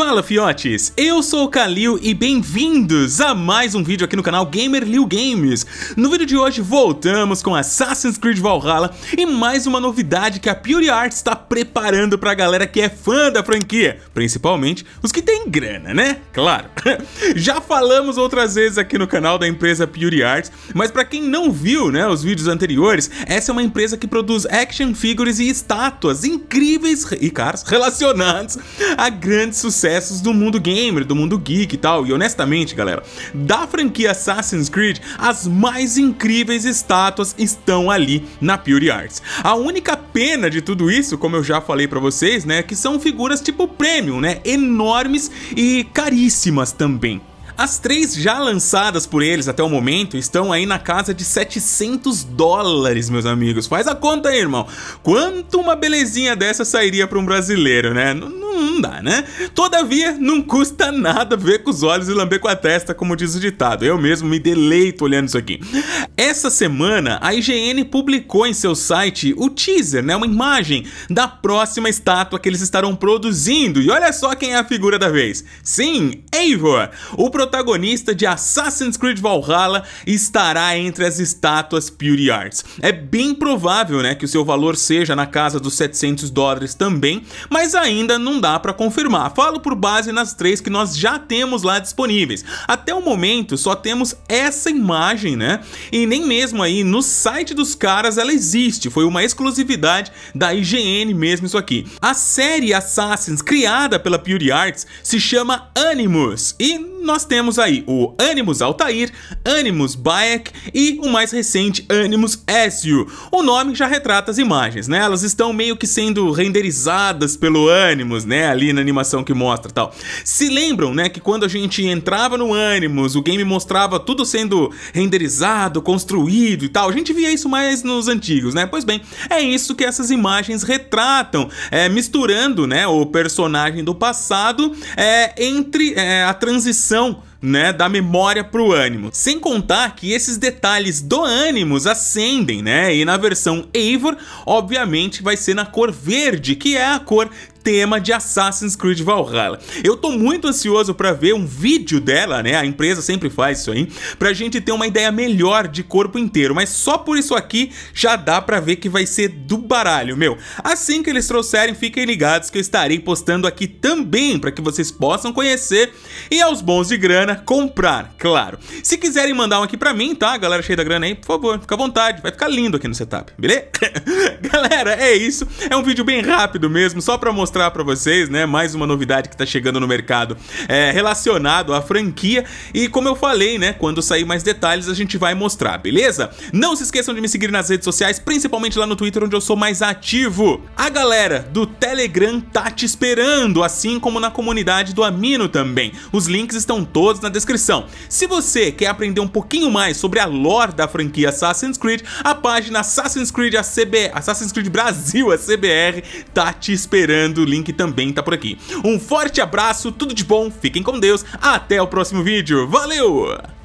Fala fiotes, eu sou o Kalil e bem-vindos a mais um vídeo aqui no canal Gamer.Liu Games. No vídeo de hoje voltamos com Assassin's Creed Valhalla e mais uma novidade que a Pure Arts está preparando pra galera que é fã da franquia, principalmente os que tem grana, né? Claro. Já falamos outras vezes aqui no canal da empresa Pure Arts, mas pra quem não viu, né, os vídeos anteriores, essa é uma empresa que produz action figures e estátuas incríveis e caras relacionados a grandes sucessos do mundo gamer, do mundo geek e tal. E honestamente, galera, da franquia Assassin's Creed, as mais incríveis estátuas estão ali na Pure Arts. A única pena de tudo isso, como eu já falei pra vocês, né, que são figuras tipo premium, né, enormes e caríssimas também. As três já lançadas por eles até o momento estão aí na casa de $700, meus amigos. Faz a conta aí, irmão. Quanto uma belezinha dessa sairia para um brasileiro, né? Não dá, né? Todavia, não custa nada ver com os olhos e lamber com a testa, como diz o ditado. Eu mesmo me deleito olhando isso aqui. Essa semana, a IGN publicou em seu site o teaser, né? Uma imagem da próxima estátua que eles estarão produzindo. E olha só quem é a figura da vez. Sim, Eivor, o protagonista de Assassin's Creed Valhalla, estará entre as estátuas Pure Arts. É bem provável, né, que o seu valor seja na casa dos $700 também, mas ainda não dá pra confirmar. Falo por base nas três que nós já temos lá disponíveis. Até o momento só temos essa imagem, né, e nem mesmo aí no site dos caras ela existe. Foi uma exclusividade da IGN mesmo isso aqui. A série Assassins criada pela Pure Arts se chama Animus e nós temos aí o Animus Altair, Animus Bayek e o mais recente Animus Ezio. O nome já retrata as imagens, né? Elas estão meio que sendo renderizadas pelo Animus, né? Ali na animação que mostra e tal. Se lembram, né? Que quando a gente entrava no Animus, o game mostrava tudo sendo renderizado, construído e tal. A gente via isso mais nos antigos, né? Pois bem, é isso que essas imagens retratam, misturando, né, o personagem do passado entre a transição, né, da memória pro Animus. Sem contar que esses detalhes do Animus acendem, né? E na versão Eivor, obviamente, vai ser na cor verde, que é a cor tema de Assassin's Creed Valhalla. Eu tô muito ansioso pra ver um vídeo dela, né? A empresa sempre faz isso aí, pra gente ter uma ideia melhor de corpo inteiro, mas só por isso aqui já dá pra ver que vai ser do baralho, meu. Assim que eles trouxerem, fiquem ligados que eu estarei postando aqui também, pra que vocês possam conhecer e aos bons de grana comprar, claro. Se quiserem mandar um aqui pra mim, tá? Galera cheia da grana aí, por favor, fica à vontade, vai ficar lindo aqui no setup, beleza? Galera, é isso, é um vídeo bem rápido mesmo, só pra mostrar pra vocês, né, mais uma novidade que tá chegando no mercado relacionado à franquia e como eu falei, né, quando sair mais detalhes a gente vai mostrar, beleza? Não se esqueçam de me seguir nas redes sociais, principalmente lá no Twitter onde eu sou mais ativo. A galera do Telegram tá te esperando, assim como na comunidade do Amino também. Os links estão todos na descrição. Se você quer aprender um pouquinho mais sobre a lore da franquia Assassin's Creed, a página Assassin's Creed Brasil, a CBR, tá te esperando. O link também tá por aqui. Um forte abraço, tudo de bom, fiquem com Deus, até o próximo vídeo, valeu!